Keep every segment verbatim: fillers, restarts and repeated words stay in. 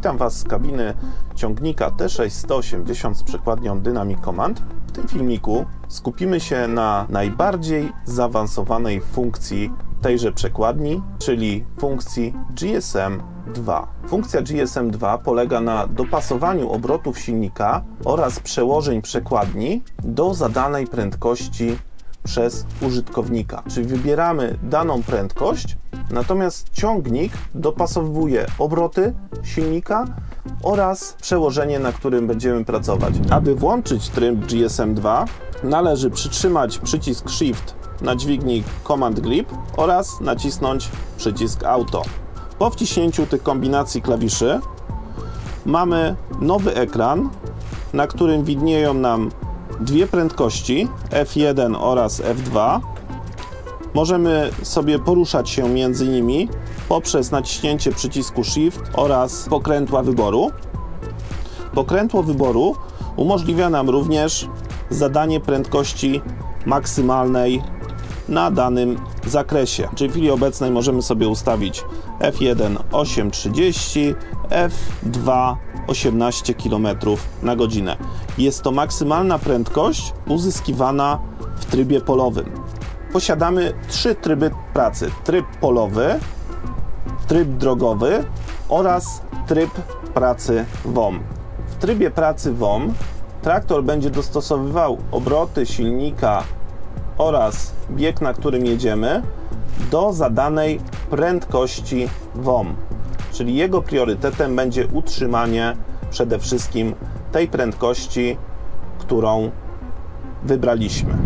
Witam Was z kabiny ciągnika T sześć sto osiemdziesiąt z przekładnią Dynamic Command. W tym filmiku skupimy się na najbardziej zaawansowanej funkcji tejże przekładni, czyli funkcji G S M dwa. Funkcja G S M dwa polega na dopasowaniu obrotów silnika oraz przełożeń przekładni do zadanej prędkości przez użytkownika. Czyli wybieramy daną prędkość, natomiast ciągnik dopasowuje obroty silnika oraz przełożenie, na którym będziemy pracować. Aby włączyć tryb G S M dwa, należy przytrzymać przycisk Shift na dźwigni Command Grip oraz nacisnąć przycisk Auto. Po wciśnięciu tych kombinacji klawiszy mamy nowy ekran, na którym widnieją nam dwie prędkości F jeden oraz F dwa. Możemy sobie poruszać się między nimi poprzez naciśnięcie przycisku Shift oraz pokrętła wyboru. Pokrętło wyboru umożliwia nam również zadanie prędkości maksymalnej na danym zakresie. Czyli w chwili obecnej możemy sobie ustawić F jeden osiem trzydzieści, F dwa osiemnaście kilometrów na godzinę. Jest to maksymalna prędkość uzyskiwana w trybie polowym. Posiadamy trzy tryby pracy. Tryb polowy, tryb drogowy oraz tryb pracy W O M. W trybie pracy W O M traktor będzie dostosowywał obroty silnika oraz bieg, na którym jedziemy, do zadanej prędkości W O M. Czyli jego priorytetem będzie utrzymanie przede wszystkim tej prędkości, którą wybraliśmy.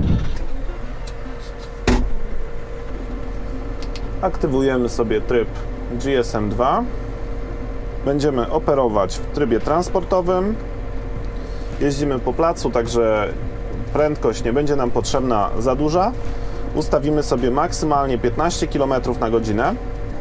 Aktywujemy sobie tryb G S M dwa. Będziemy operować w trybie transportowym. Jeździmy po placu, także prędkość nie będzie nam potrzebna za duża. Ustawimy sobie maksymalnie piętnaście kilometrów na godzinę.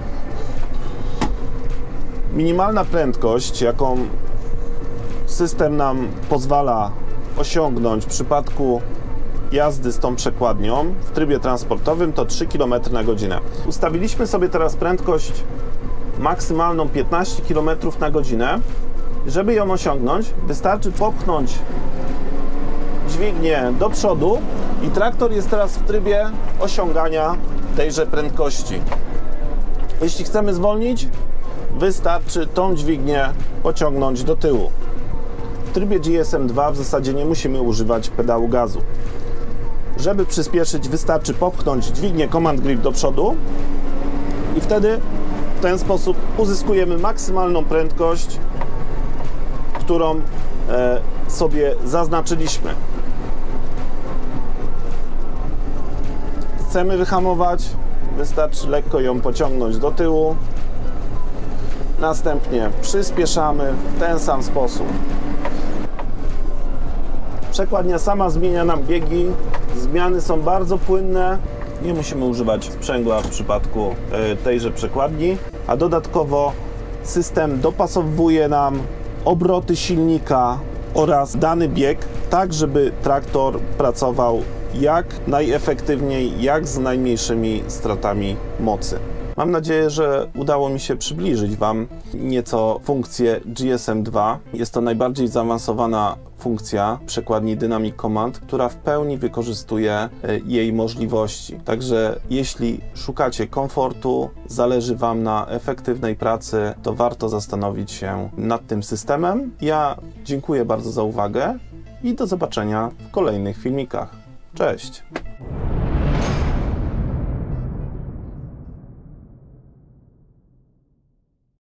Minimalna prędkość, jaką system nam pozwala osiągnąć w przypadku jazdy z tą przekładnią w trybie transportowym, to trzy kilometry na godzinę. Ustawiliśmy sobie teraz prędkość maksymalną piętnaście kilometrów na godzinę. Żeby ją osiągnąć, wystarczy popchnąć dźwignię do przodu i traktor jest teraz w trybie osiągania tejże prędkości. Jeśli chcemy zwolnić, wystarczy tą dźwignię pociągnąć do tyłu. W trybie G S M dwa w zasadzie nie musimy używać pedału gazu. Żeby przyspieszyć, wystarczy popchnąć dźwignię Command Grip do przodu i wtedy w ten sposób uzyskujemy maksymalną prędkość, którą e, sobie zaznaczyliśmy. Chcemy wyhamować, wystarczy lekko ją pociągnąć do tyłu. Następnie przyspieszamy w ten sam sposób. Przekładnia sama zmienia nam biegi. Zmiany są bardzo płynne. Nie musimy używać sprzęgła w przypadku tejże przekładni. A dodatkowo system dopasowuje nam obroty silnika oraz dany bieg, tak żeby traktor pracował jak najefektywniej, jak z najmniejszymi stratami mocy. Mam nadzieję, że udało mi się przybliżyć Wam nieco funkcję G S M dwa. Jest to najbardziej zaawansowana funkcja przekładni Dynamic Command, która w pełni wykorzystuje jej możliwości. Także jeśli szukacie komfortu, zależy Wam na efektywnej pracy, to warto zastanowić się nad tym systemem. Ja dziękuję bardzo za uwagę i do zobaczenia w kolejnych filmikach. Cześć!